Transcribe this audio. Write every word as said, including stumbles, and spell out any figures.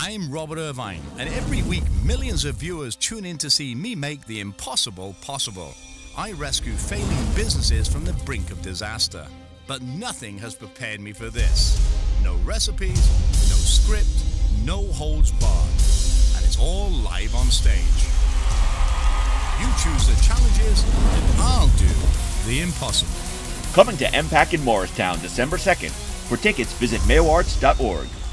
I'm Robert Irvine, and every week millions of viewers tune in to see me make the impossible possible. I rescue failing businesses from the brink of disaster. But nothing has prepared me for this. No recipes, no script, no holds barred. And it's all live on stage. You choose the challenges, and I'll do the impossible. Coming to M PAC in Morristown December second. For tickets, visit mayo arts dot org.